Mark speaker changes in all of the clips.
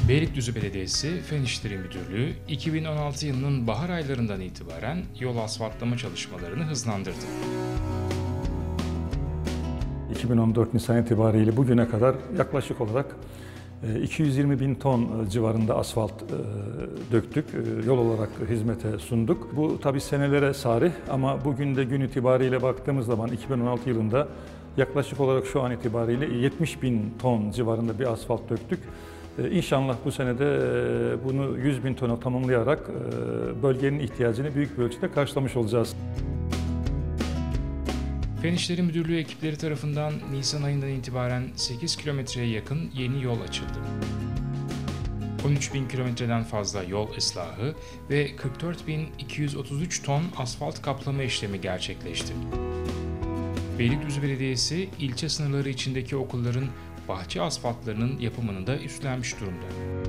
Speaker 1: Beylikdüzü Belediyesi Fen İşleri Müdürlüğü 2016 yılının bahar aylarından itibaren yol asfaltlama çalışmalarını hızlandırdı.
Speaker 2: 2014 Nisan itibariyle bugüne kadar yaklaşık olarak 220 bin ton civarında asfalt döktük, yol olarak hizmete sunduk. Bu tabii senelere sarih ama bugün de gün itibariyle baktığımız zaman 2016 yılında yaklaşık olarak şu an itibariyle 70 bin ton civarında bir asfalt döktük. İnşallah bu senede bunu 100 bin tona tamamlayarak bölgenin ihtiyacını büyük bir ölçüde karşılamış olacağız.
Speaker 1: Fen İşleri Müdürlüğü ekipleri tarafından Nisan ayından itibaren 8 kilometreye yakın yeni yol açıldı. 13 bin kilometreden fazla yol ıslahı ve 44.233 ton asfalt kaplama işlemi gerçekleşti. Beylikdüzü Belediyesi, ilçe sınırları içindeki okulların bahçe asfaltlarının yapımını da üstlenmiş durumda.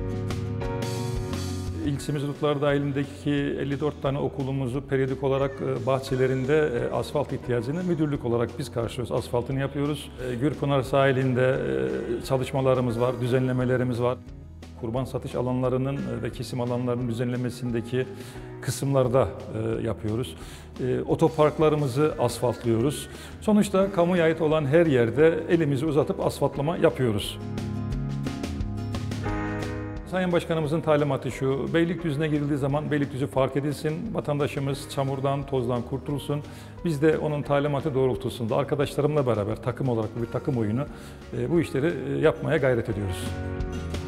Speaker 2: İlçemiz Rutlar dahilindeki 54 tane okulumuzu periyodik olarak bahçelerinde asfalt ihtiyacını müdürlük olarak biz karşılıyoruz. Asfaltını yapıyoruz. Gürpınar sahilinde çalışmalarımız var, düzenlemelerimiz var. Kurban satış alanlarının ve kesim alanlarının düzenlemesindeki kısımlarda yapıyoruz. Otoparklarımızı asfaltlıyoruz. Sonuçta kamuya ait olan her yerde elimizi uzatıp asfaltlama yapıyoruz. Sayın Başkanımızın talimatı şu, Beylikdüzü'ne girildiği zaman Beylikdüzü fark edilsin, vatandaşımız çamurdan, tozdan kurtulsun. Biz de onun talimatı doğrultusunda arkadaşlarımla beraber takım olarak bir takım oyunu bu işleri yapmaya gayret ediyoruz.